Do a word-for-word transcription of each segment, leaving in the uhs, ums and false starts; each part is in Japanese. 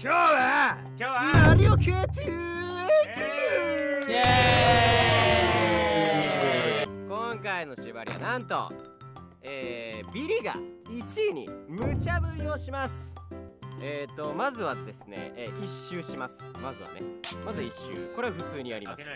今日は今日はマリオカートイエーイ。 今回の縛りはなんと、えー、ビリがいちいに無茶ぶりをします。えーとまずはですね、えー、一周します。まずはねまず一周、これは普通にやります。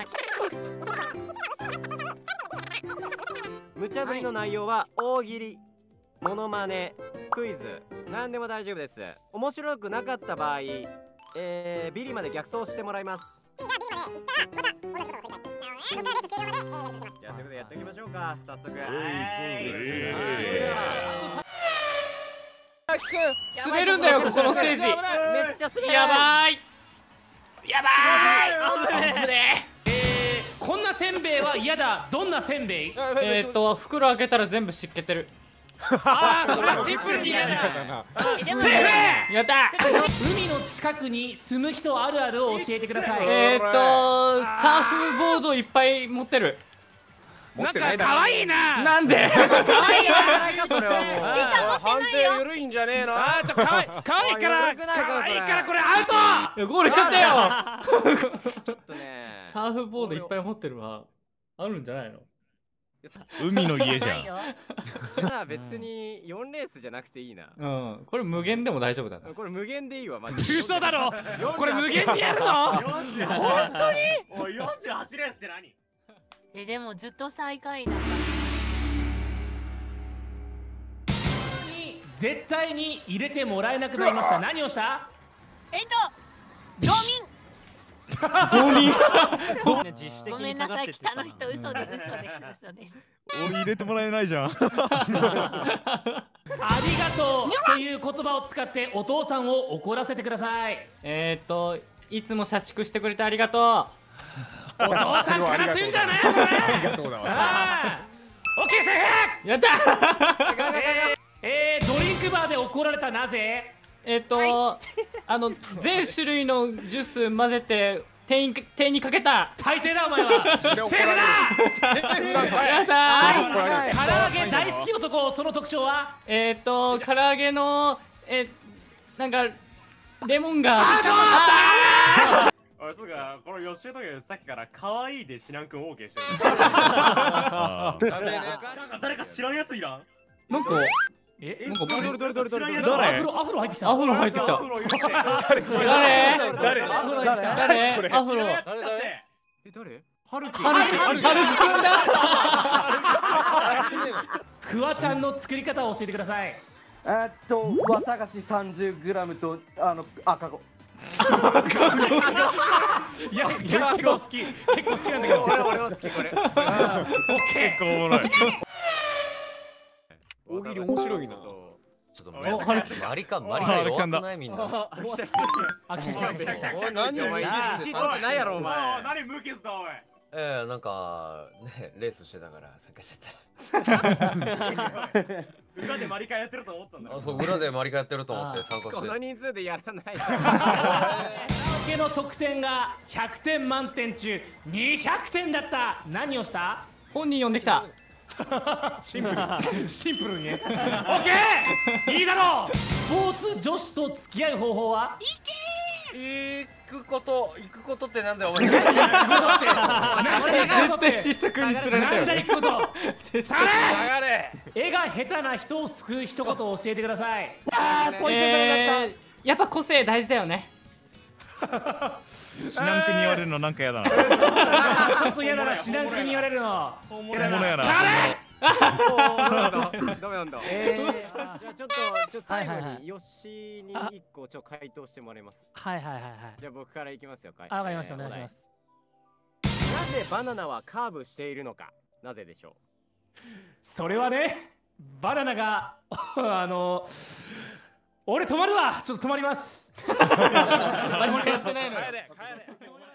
無茶ぶりの内容は大喜利、モノマネ、クイズ、何でも大丈夫です。面白くなかった場合、えー、ビリまで逆走してもらいます。じゃあということでやっていきましょうか。早速滑るんだよ、ここのステージ。 めっちゃ滑る。 やばいやばい危ねえ。こんなせんべいは嫌だ。どんなせんべい？えーっと袋開けたら全部湿気てる。ああ、それはシンプルに嫌だ。せんべいやった。海の近くに住む人あるあるを教えてください。えーっとサーフボードいっぱい持ってる。なんか可愛いな。なんで？可愛いな。それはもう。 判定緩いんじゃねえの。 ああ、ちょ可愛い可愛いから可愛いからこれアウト。ゴールしちゃったよ。 ちょっとね。 サーフボードいっぱい持ってるわ。あるんじゃないの？ 海の家じゃん。 じゃあ別によんレースじゃなくていいな。 うん、これ無限でも大丈夫だな。 これ無限でいいわマジで。 嘘だろ。これ無限でやるの？本当に？ おいよんじゅうはちレースって何？ え、でもずっと最下位だから。 絶対に入れてもらえなくなりました。何をした？ えっと道民ごめんなさい、北の人、嘘です、嘘です、嘘です。 俺入れてもらえないじゃん。 ありがとうという言葉を使ってお父さんを怒らせてください。えーっといつも社畜してくれてありがとう。お父さん悲しいんじゃない？ありがとうございます。オッケーセーフ。やった。えー、ドリンクバーで怒られたなぜ？えっとあの全種類のジュース混ぜて店員店員にかけた。最低だお前は。セーフだ。やったー。唐揚げ大好き男、その特徴は？えっと唐揚げのえなんかレモンが。 おい、そうか、この吉江とかさっきから可愛いで知らんくん オーケー してる。なんか誰か知らんやついらん？ なんかえ、なんかどれどれどれどれアフロアフロ入ってきた。アフロ入ってきた。誰？誰？アフロ入ってきた。誰？アフロ。 え、誰？ハルキ。ハルキ。 ハルキくんだ。クワちゃんの作り方を教えてください。 えーっと綿菓子 さんじゅうグラム とあの赤子。 いや結構好き、結構好きなんだけど。 俺俺は好きこれ。 オッケー。 結構おもろい。 大喜利面白いな。 ちょっとマリカンマリカン弱くないみんな。 あ、来た来た。 おい何お前一ってないやろお前。 何無傷だおい。 ええ、なんかねレースしてたから参加しちゃった。 裏でマリカンやってると思ったんだ。 あ、そう裏でマリカンやってると思って参加して。 この人数でやらない。 カラオケの得点がひゃくてん満点中にひゃくてんだった。何をした？本人呼んできた。シンプルシンプルにね。オッケー、いいだろう。スポーツ女子と付き合う方法は？ 行くこと行くことってなんだよお前。 絶対失策につられたよ。なんだ行くこと。下がれ。絵が下手な人を救う一言を教えてください。えー、やっぱ個性大事だよね。 シナンクに言われるのなんかやだな。 ちょっと嫌だな、シナンクに言われるの。 本物やな。 ダメなんだ。ええ、じゃあちょっとちょっと最後にヨッシーに一個ちょっと回答してもらいます。 はいはいはいはい。 じゃあ僕からいきますよ。 あ、わかりました。お願いします。 なぜバナナはカーブしているのか。なぜでしょう。 それはね、バナナがあの俺止まるわ。ちょっと止まります。止まります。帰れ帰れ。